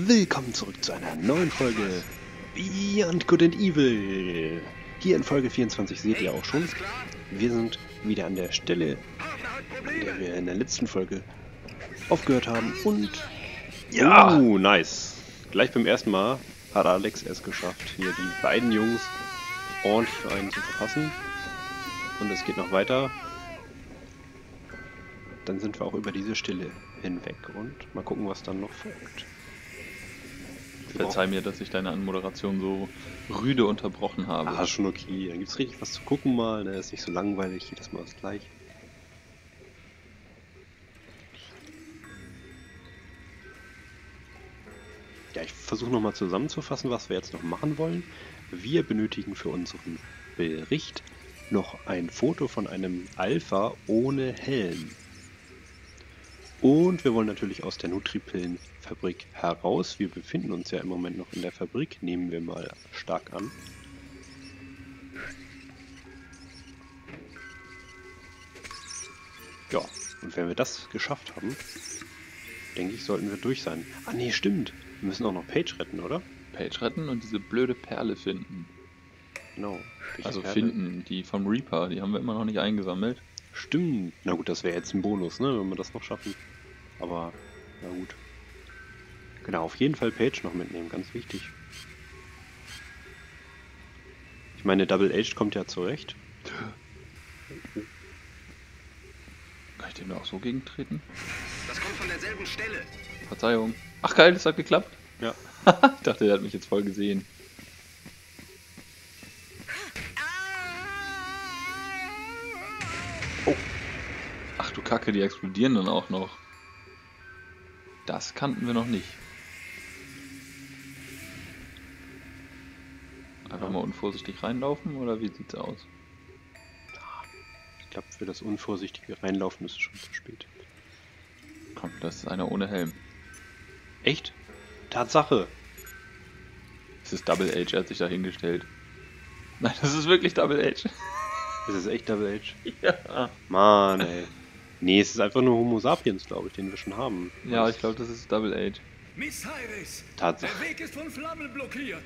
Willkommen zurück zu einer neuen Folge Beyond Good and Evil. Hier in Folge 24 seht ihr auch schon, wir sind wieder an der Stelle, an der wir in der letzten Folge aufgehört haben. Und ja, nice. Gleich beim ersten Mal hat Alex es geschafft, hier die beiden Jungs ordentlich für einen zu verpassen. Und es geht noch weiter. Dann sind wir auch über diese Stille hinweg und mal gucken, was dann noch folgt. Verzeih mir, dass ich deine Anmoderation so rüde unterbrochen habe. Ah, schon okay. Dann gibt's richtig was zu gucken mal. Ne? Ist nicht so langweilig, jedes Mal das gleiche. Ja, ich versuche nochmal zusammenzufassen, was wir jetzt noch machen wollen. Wir benötigen für unseren Bericht noch ein Foto von einem Alpha ohne Helm. Und wir wollen natürlich aus der Nutripillenfabrik heraus. Wir befinden uns ja im Moment noch in der Fabrik, nehmen wir mal stark an. Ja, und wenn wir das geschafft haben, denke ich, sollten wir durch sein. Ah nee, stimmt. Wir müssen auch noch Paige retten, oder? Paige retten und diese blöde Perle finden. Genau. Also finden, die vom Reaper, die haben wir immer noch nicht eingesammelt. Stimmt. Na gut, das wäre jetzt ein Bonus, ne, wenn wir das noch schaffen. Aber, na gut. Genau, auf jeden Fall Paige noch mitnehmen, ganz wichtig. Ich meine, Double H kommt ja zurecht. Kann ich dem da auch so gegentreten? Das kommt von derselben Stelle. Verzeihung. Ach geil, das hat geklappt. Ja. Ich dachte, der hat mich jetzt voll gesehen. Oh. Ach du Kacke, die explodieren dann auch noch. Das kannten wir noch nicht. Einfach mal unvorsichtig reinlaufen oder wie sieht's aus? Ich glaube, für das unvorsichtige Reinlaufen ist es schon zu spät. Komm, das ist einer ohne Helm. Echt? Tatsache! Es ist Double H, er hat sich da hingestellt. Nein, das ist wirklich Double H. Ist es echt Double H? Ja. Mann, ey. Nee, es ist einfach nur Homo sapiens, glaube ich, den wir schon haben. Ja, ich glaube, das ist Double H. Miss Iris, Tatsache. der Weg ist von Flammen blockiert.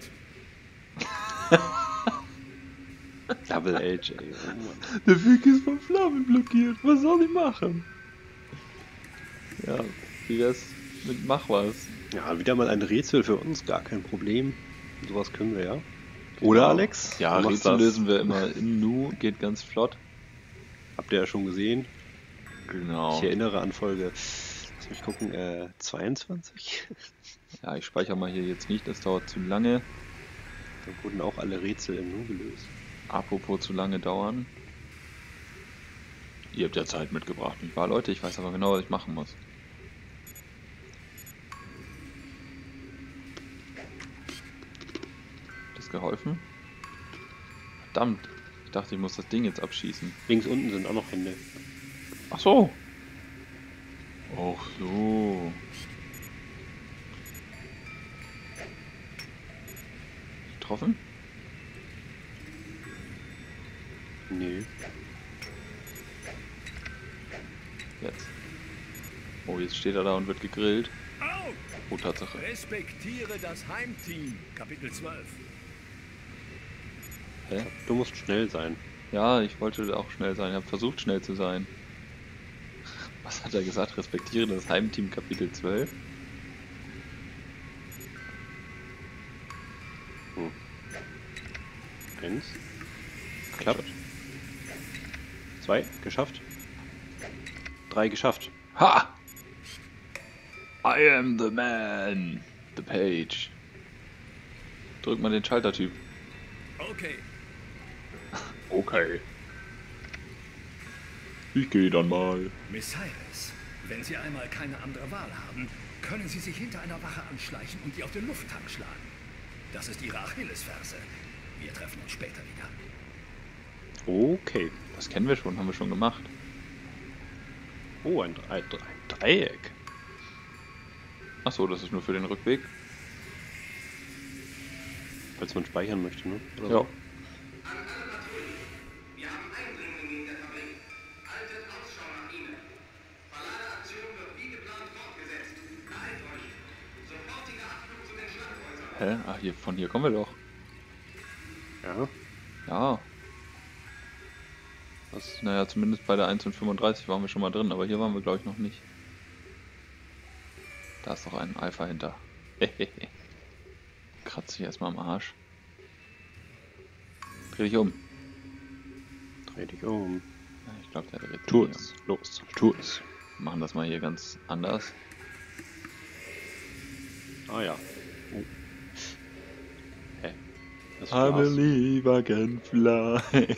Double H, ey. Oh Mann. Der Weg ist von Flammen blockiert. Was soll ich machen? Ja, wie wär's mit Mach was? Ja, wieder mal ein Rätsel für uns, gar kein Problem. Sowas können wir ja. Oder, Alex? Ja, Du machst Rätsel das. lösen wir immer im Nu, geht ganz flott. Habt ihr ja schon gesehen. Genau. Ich erinnere an Folge, lass mich gucken, 22. Ja, ich speichere mal hier jetzt nicht, das dauert zu lange. Da wurden auch alle Rätsel im Nu gelöst. Apropos zu lange dauern. Ihr habt ja Zeit mitgebracht, nicht wahr, Leute? Ich weiß aber genau, was ich machen muss. Hat das geholfen? Verdammt, ich dachte, ich muss das Ding jetzt abschießen. Links unten sind auch noch Hände. Ach so. Ach so. Getroffen? Nee. Jetzt. Oh, jetzt steht er da und wird gegrillt. Au! Oh, Tatsache. Respektiere das Heimteam. Kapitel 12. Hä? Du musst schnell sein. Ja, ich wollte auch schnell sein. Ich habe versucht, schnell zu sein. Was hat er gesagt? Respektiere das Heimteam Kapitel 12? Eins. Klappt. 2. Geschafft. 3. Geschafft. Ha! I am the man. The Page. Drück mal den Schaltertyp. Okay. Okay. Ich gehe dann mal. Miss Iris, wenn Sie einmal keine andere Wahl haben, können Sie sich hinter einer Wache anschleichen und die auf den Lufttank schlagen. Das ist Ihre Achillesferse. Wir treffen uns später wieder. Okay. Das kennen wir schon, haben wir schon gemacht. Oh, ein Dreieck. Achso, das ist nur für den Rückweg. Falls man speichern möchte, ne? Oder Ja. so. Wir haben Eindringlinge in der Fabrik. Haltet Ausschau nach ihnen. Verladeaktion wird wie geplant fortgesetzt. Beeilt euch. Sofortige Abflug Hä? Ach, von hier kommen wir doch. Ja. Ja. Was? Naja, zumindest bei der 1.35 waren wir schon mal drin, aber hier waren wir glaube ich noch nicht. Da ist doch ein Alpha hinter. Kratze ich erstmal am Arsch. Dreh dich um. Dreh dich um. Ja, ich glaube, der dreht sich Tu nicht es. Los. Tu es. um. Machen das mal hier ganz anders. Ah ja. Oh. Hä? Das I Glas. believe I can fly.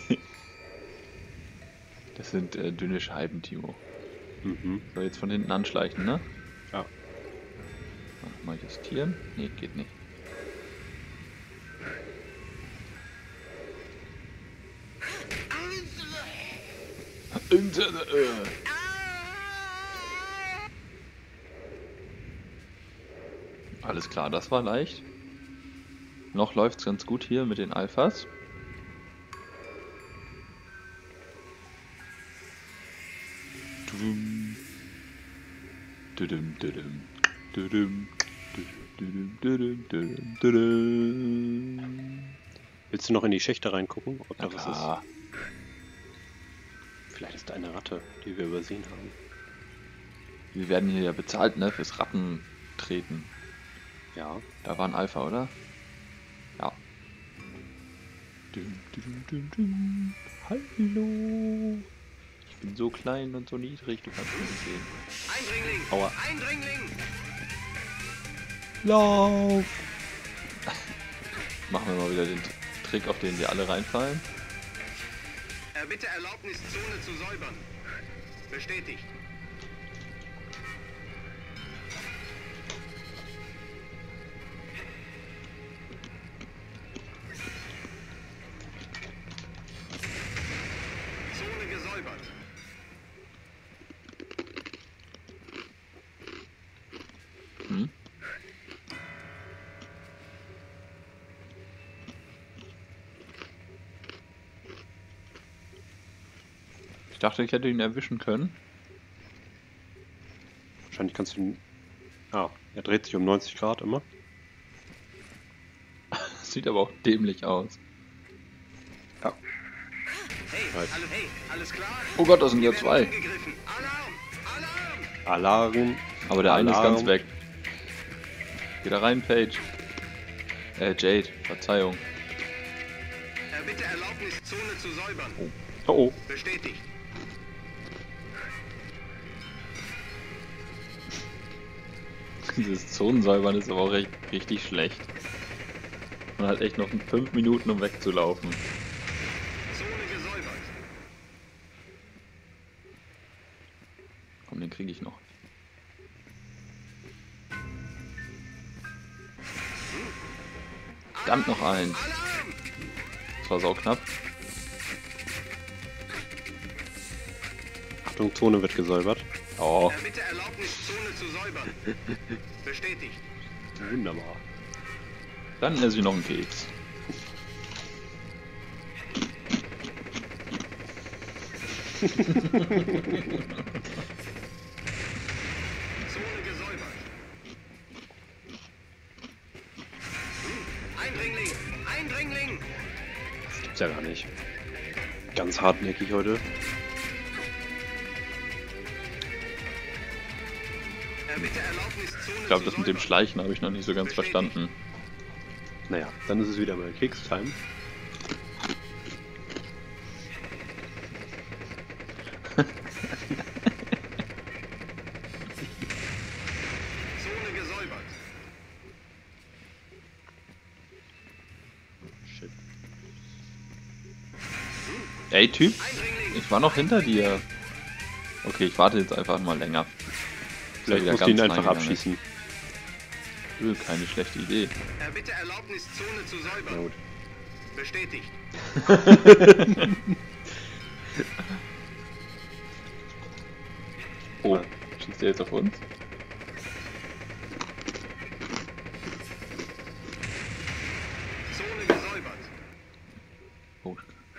Das sind dünne Scheiben, Timo. Mhm. So, jetzt von hinten anschleichen, ne? Ja. Mal justieren? Nee, geht nicht. Into the earth. Alles klar, das war leicht. Noch läuft's ganz gut hier mit den Alphas. Dudum. Dudum, dudum. Dudum. Dudum, dudum, dudum, dudum. Willst du noch in die Schächte reingucken, ob Na da was klar. ist? Vielleicht ist da eine Ratte, die wir übersehen haben. Wir werden hier ja bezahlt, ne? Fürs Rattentreten. Ja. Da war ein Alpha, oder? Ja. Dum, dum, dum, dum. Hallo. Ich bin so klein und so niedrig, du kannst mich nicht sehen. Eindringling! Aua. Eindringling! Lauf! Machen wir mal wieder den Trick, auf den wir alle reinfallen. Erbitte Erlaubnis, Zone zu säubern. Bestätigt. Zone gesäubert. Hm? Ich dachte, ich hätte ihn erwischen können. Wahrscheinlich kannst du ihn... Ah, er dreht sich um 90 Grad immer. Sieht aber auch dämlich aus. Ja. Hey, alles klar? Oh Gott, das sind ja Wir werden zwei. angegriffen. Alarm! Alarm! Alarm. Aber der eine ist Alarm. ganz weg. Geh da rein, Paige. Jade, Verzeihung. Erbitte Erlaubnis, Zone zu säubern. Oh, oh. Bestätigt. Dieses Zonensäubern ist aber auch richtig schlecht. Man hat echt noch 5 Minuten, um wegzulaufen. Zone gesäubert. Komm, den kriege ich noch. Verdammt, noch eins. Alarm! Das war sauknapp. Achtung, Zone wird gesäubert. Oh, Erbitte Erlaubnis, Zone zu säubern. Bestätigt. Wunderbar. dann esse ich noch einen Keks. Zone gesäubert. Eindringling! Eindringling! Das gibt's ja gar nicht. Ganz hartnäckig heute. Erbitte Erlaubnis, Zone Ich glaube, zu das mit dem säubern. Schleichen habe ich noch nicht so ganz verstanden. Naja, dann ist es wieder mal Keks-Time. Zone gesäubert. Shit. Ey, Typ, Eindringling! ich war noch hinter dir. Okay, ich warte jetzt einfach mal länger. Vielleicht wieder musst du ihn ganz einfach reingegangen abschießen. Keine schlechte Idee. Erbitte Erlaubnis, Zone zu Na säubern. gut. Bestätigt. Oh, schießt der jetzt auf uns? Zone gesäubert. Oh.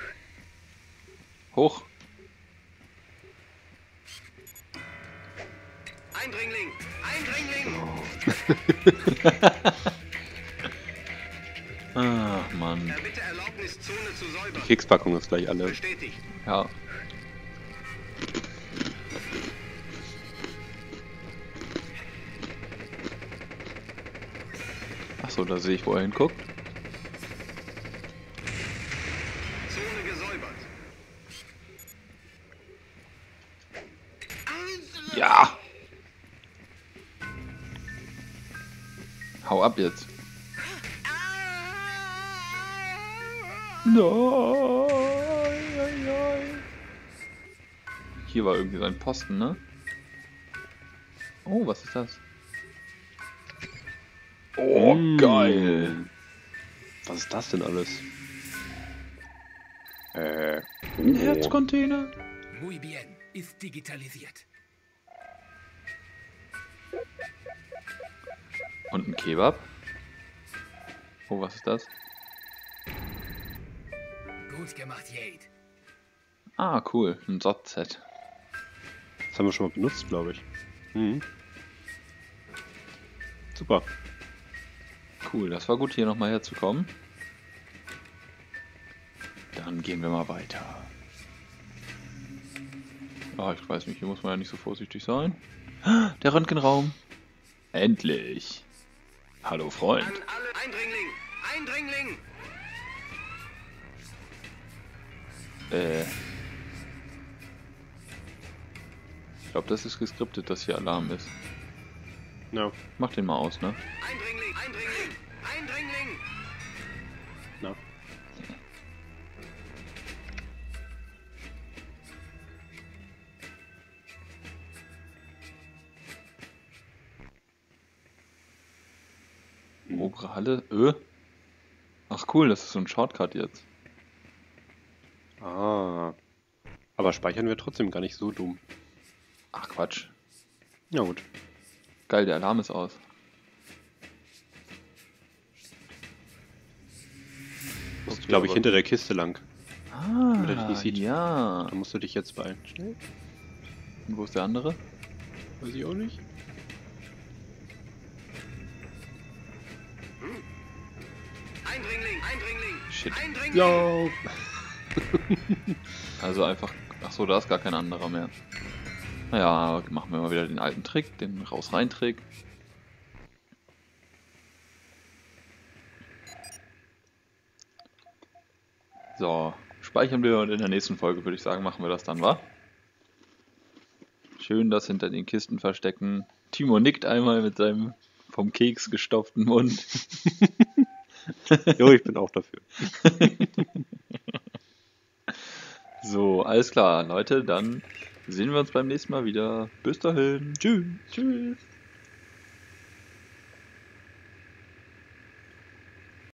Hoch! Eindringling! Eindringling! Und Erbitte Erlaubnis, Zone zu säubern. Die Kekspackung ist gleich alle. Bestätigt. ja. Achso, da sehe ich, wo er hinguckt. Zone gesäubert. Ja! Hau ab jetzt. Nein. Hier war irgendwie so ein Posten, ne? Oh, was ist das? Oh, geil. Was ist das denn alles? Ein Herzcontainer. Muy bien, ist digitalisiert. Und ein Kebab. Oh, was ist das? Gut gemacht, Jade. Ah, cool. Ein SOT-Set. Das haben wir schon mal benutzt, glaube ich. Mhm. Super. Cool, das war gut, hier nochmal herzukommen. Dann gehen wir mal weiter. Ah, ich weiß nicht, hier muss man ja nicht so vorsichtig sein. Der Röntgenraum. Endlich. Hallo, Freund. An alle Eindringling! Eindringling! Ich glaube, das ist geskriptet, dass hier Alarm ist. Ja. Mach den mal aus, ne? Eindringling! Eindringling! Eindringling! Na. Obere Halle. Ach cool, das ist so ein Shortcut jetzt. Ah. Aber speichern wir trotzdem gar nicht so dumm. Ach Quatsch. Ja gut. Geil, der Alarm ist aus. Musst, glaube ich, hinter der Kiste lang. Damit er dich Ah, nicht sieht. ja. Da musst du dich jetzt beeilen. Schnell. Und wo ist der andere? Weiß ich auch nicht. Eindringling! Eindringling! Shit. Eindringling! Ja. Also einfach... Ach so, da ist gar kein anderer mehr. Naja, machen wir mal wieder den alten Trick, den Raus-Rein-Trick. So, speichern wir und in der nächsten Folge würde ich sagen, machen wir das dann, wa? Schön das hinter den Kisten verstecken. Timo nickt einmal mit seinem vom Keks gestopften Mund. Jo, ich bin auch dafür. So, alles klar, Leute, dann sehen wir uns beim nächsten Mal wieder. Bis dahin. Tschüss. Tschüss.